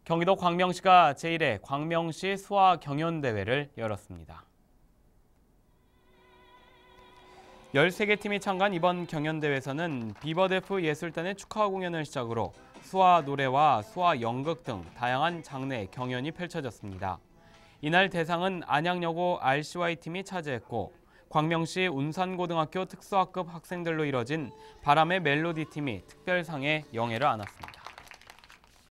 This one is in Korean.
경기도 광명시가 제1회 광명시 수화 경연대회를 열었습니다. 13개 팀이 참가한 이번 경연대회에서는 비버데프 예술단의 축하 공연을 시작으로 수화 노래와 수화 연극 등 다양한 장르의 경연이 펼쳐졌습니다. 이날 대상은 안양여고 RCY팀이 차지했고 광명시 운산고등학교 특수학급 학생들로 이뤄진 바람의 멜로디 팀이 특별상에 영예를 안았습니다.